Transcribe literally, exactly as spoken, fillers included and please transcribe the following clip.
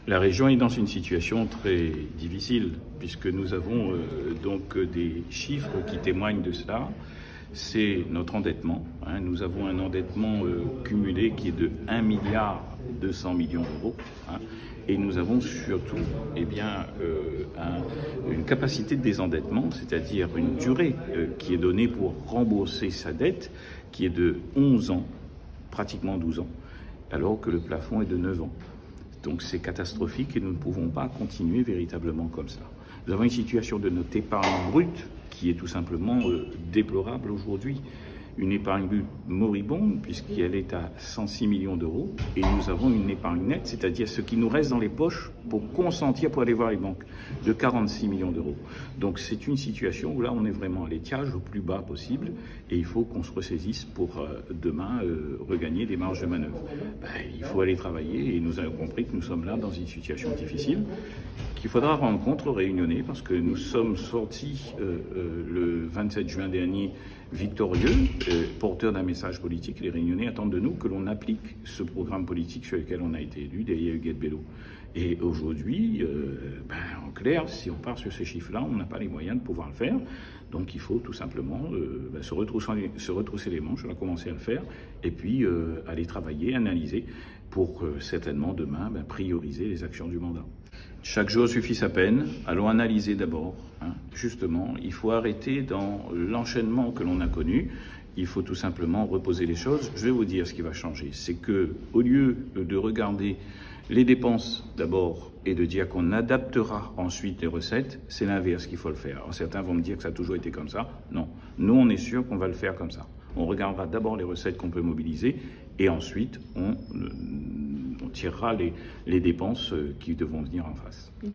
La région est dans une situation très difficile puisque nous avons euh, donc des chiffres qui témoignent de cela. C'est notre endettement. Hein. Nous avons un endettement euh, cumulé qui est de un milliard deux cents millions d'euros. Hein. Et nous avons surtout eh bien, euh, un, une capacité de désendettement, c'est-à-dire une durée euh, qui est donnée pour rembourser sa dette, qui est de onze ans, pratiquement douze ans, alors que le plafond est de neuf ans. Donc c'est catastrophique et nous ne pouvons pas continuer véritablement comme ça. Nous avons une situation de notre épargne brute qui est tout simplement euh, déplorable aujourd'hui. Une épargne brute moribonde puisqu'elle est à cent six millions d'euros et nous avons une épargne nette, c'est-à-dire ce qui nous reste dans les poches pour consentir pour aller voir les banques, de quarante-six millions d'euros. Donc c'est une situation où là on est vraiment à l'étiage au plus bas possible et il faut qu'on se ressaisisse pour euh, demain euh, regagner des marges de manœuvre. Ben, il faut aller travailler et nous avons compris que nous sommes là dans une situation difficile qu'il faudra rendre compte aux Réunionnais parce que nous sommes sortis euh, euh, le vingt-sept juin dernier victorieux, euh, porteurs d'un message politique. Les Réunionnais attendent de nous que l'on applique ce programme politique sur lequel on a été élu derrière Huguette Bello. Et aujourd'hui, euh, ben, en clair, si on part sur ces chiffres-là, on n'a pas les moyens de pouvoir le faire. Donc il faut tout simplement euh, ben, se, retrousser, se retrousser les manches, on a commencé à le faire, et puis euh, aller travailler, analyser, pour euh, certainement demain ben, prioriser les actions du mandat. Chaque jour suffit sa peine. Allons analyser d'abord. Hein. Justement, il faut arrêter dans l'enchaînement que l'on a connu. Il faut tout simplement reposer les choses. Je vais vous dire ce qui va changer. C'est que, au lieu de regarder les dépenses d'abord et de dire qu'on adaptera ensuite les recettes, c'est l'inverse qu'il faut le faire. Alors, certains vont me dire que ça a toujours été comme ça. Non. Nous, on est sûr qu'on va le faire comme ça. On regardera d'abord les recettes qu'on peut mobiliser et ensuite on, on tirera les, les dépenses qui devront venir en face.